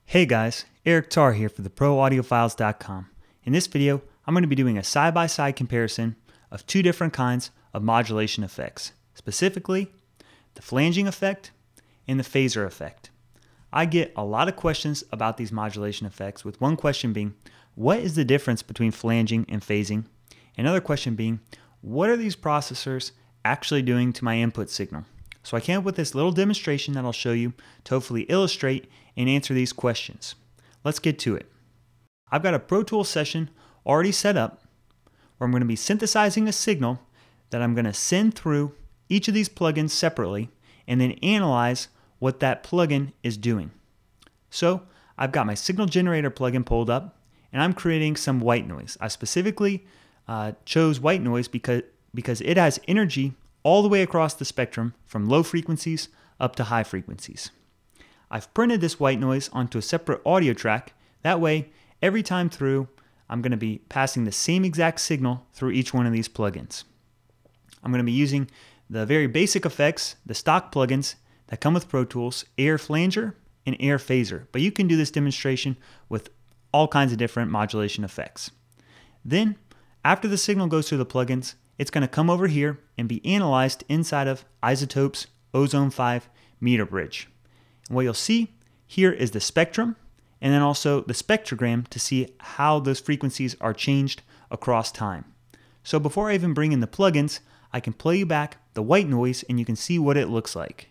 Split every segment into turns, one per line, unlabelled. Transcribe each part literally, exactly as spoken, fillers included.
Hey guys, Eric Tarr here for the pro audiophiles dot com. In this video, I'm going to be doing a side-by-side comparison of two different kinds of modulation effects, specifically the flanging effect and the phaser effect. I get a lot of questions about these modulation effects, with one question being, what is the difference between flanging and phasing? Another question being, what are these processors actually doing to my input signal? So I came up with this little demonstration that I'll show you to hopefully illustrate and answer these questions. Let's get to it. I've got a Pro Tools session already set up where I'm going to be synthesizing a signal that I'm going to send through each of these plugins separately and then analyze what that plugin is doing. So I've got my signal generator plugin pulled up and I'm creating some white noise. I specifically uh, chose white noise because, because it has energy all the way across the spectrum from low frequencies up to high frequencies. I've printed this white noise onto a separate audio track. That way, every time through, I'm going to be passing the same exact signal through each one of these plugins. I'm going to be using the very basic effects, the stock plugins that come with Pro Tools, Air Flanger and Air Phaser. But you can do this demonstration with all kinds of different modulation effects. Then, after the signal goes through the plugins, it's going to come over here and be analyzed inside of iZotope's Ozone five meter bridge. And what you'll see here is the spectrum and then also the spectrogram to see how those frequencies are changed across time. So before I even bring in the plugins, I can play you back the white noise and you can see what it looks like.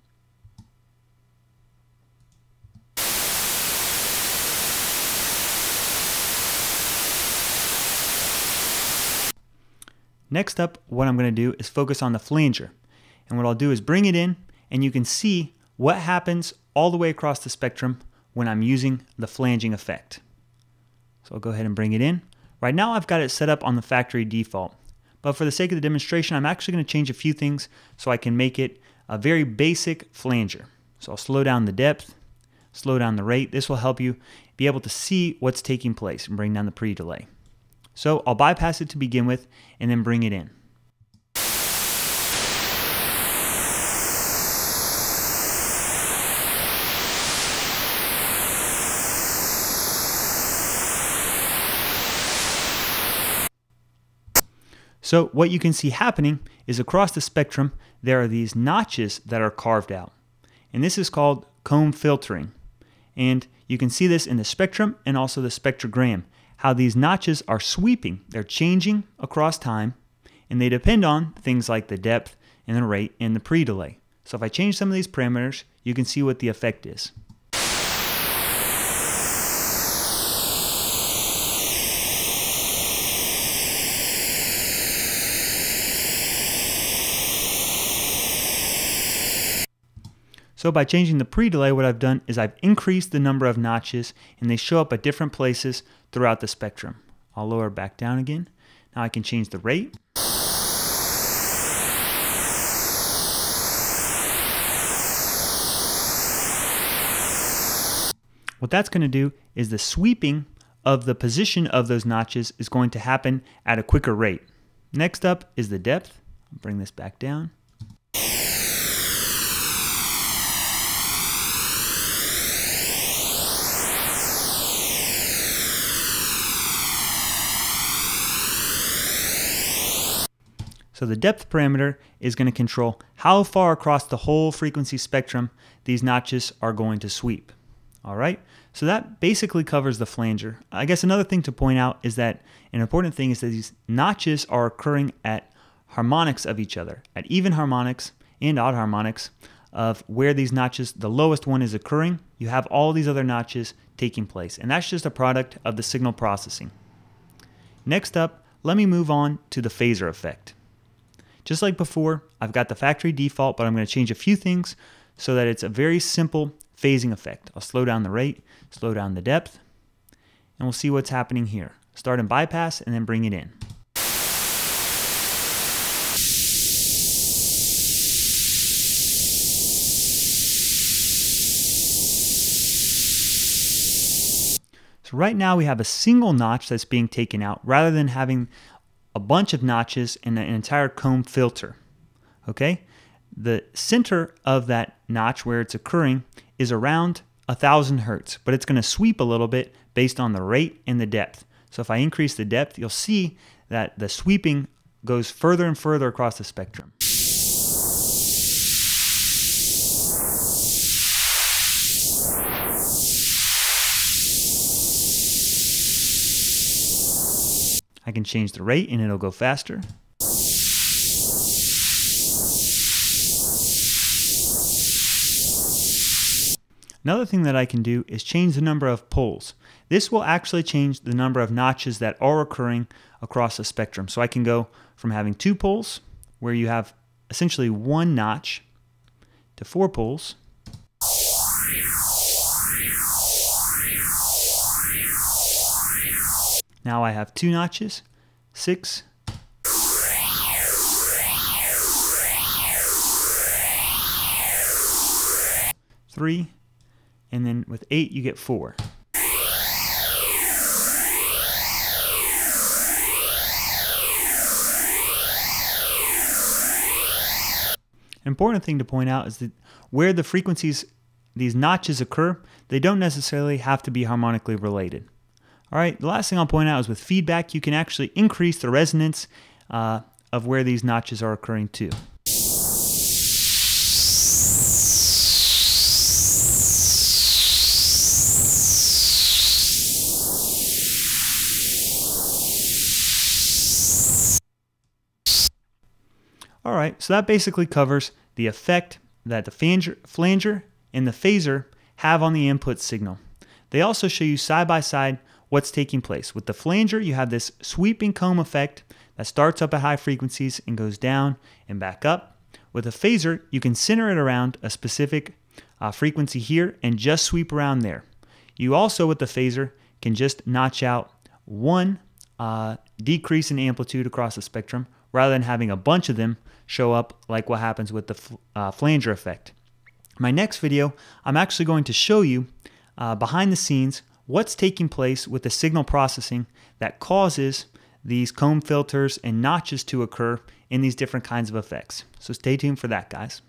Next up, what I'm going to do is focus on the flanger. And what I'll do is bring it in and you can see what happens all the way across the spectrum when I'm using the flanging effect. So I'll go ahead and bring it in. Right now I've got it set up on the factory default, but for the sake of the demonstration I'm actually going to change a few things so I can make it a very basic flanger. So I'll slow down the depth, slow down the rate. This will help you be able to see what's taking place and bring down the pre-delay. So I'll bypass it to begin with and then bring it in. So what you can see happening is across the spectrum there are these notches that are carved out. And this is called comb filtering. And you can see this in the spectrum and also the spectrogram, how these notches are sweeping. They're changing across time and they depend on things like the depth and the rate and the pre-delay. So if I change some of these parameters, you can see what the effect is. So by changing the pre-delay, what I've done is I've increased the number of notches and they show up at different places throughout the spectrum. I'll lower back down again. Now I can change the rate. What that's going to do is the sweeping of the position of those notches is going to happen at a quicker rate. Next up is the depth. I'll bring this back down. So the depth parameter is going to control how far across the whole frequency spectrum these notches are going to sweep. All right, so that basically covers the flanger. I guess another thing to point out is that an important thing is that these notches are occurring at harmonics of each other, at even harmonics and odd harmonics of where these notches, the lowest one is occurring, you have all these other notches taking place. And that's just a product of the signal processing. Next up, let me move on to the phaser effect. Just like before, I've got the factory default, but I'm going to change a few things so that it's a very simple phasing effect. I'll slow down the rate, slow down the depth, and we'll see what's happening here. Start in bypass and then bring it in. So right now we have a single notch that's being taken out rather than having a bunch of notches and an entire comb filter. Okay? The center of that notch where it's occurring is around one thousand hertz, but it's going to sweep a little bit based on the rate and the depth. So if I increase the depth, you'll see that the sweeping goes further and further across the spectrum. I can change the rate and it'll go faster. Another thing that I can do is change the number of poles. This will actually change the number of notches that are occurring across the spectrum. So I can go from having two poles, where you have essentially one notch, to four poles. Now I have two notches, six, three, and then with eight you get four. An important thing to point out is that where the frequencies, these notches occur, they don't necessarily have to be harmonically related. All right, the last thing I'll point out is with feedback, you can actually increase the resonance uh, of where these notches are occurring too. All right, so that basically covers the effect that the flanger, flanger and the phaser have on the input signal. They also show you side by side what's taking place. With the flanger, you have this sweeping comb effect that starts up at high frequencies and goes down and back up. With a phaser, you can center it around a specific uh, frequency here and just sweep around there. You also, with the phaser, can just notch out one uh, decrease in amplitude across the spectrum rather than having a bunch of them show up like what happens with the uh, flanger effect. In my next video, I'm actually going to show you uh, behind the scenes what's taking place with the signal processing that causes these comb filters and notches to occur in these different kinds of effects. So stay tuned for that, guys.